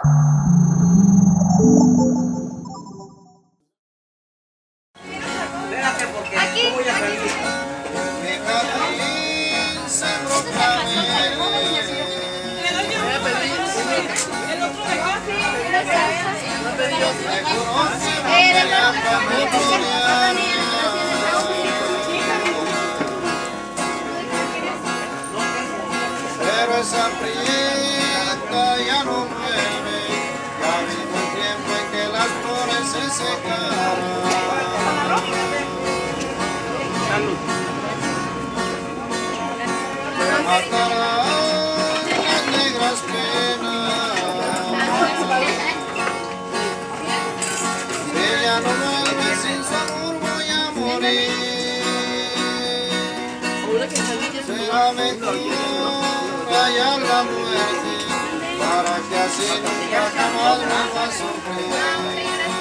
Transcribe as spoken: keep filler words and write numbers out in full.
Espérate porque aquí, voy a salir. El otro de acá, sí. No pedí otro. Pero esa prieta ya no vuelve, ya vino un tiempo en que las flores se secaron. Te matarán las negras penas, ella no vuelve, sin su amor voy a morir. Será mejor callar la muerte, para que así nunca jamás vuelva a sufrir.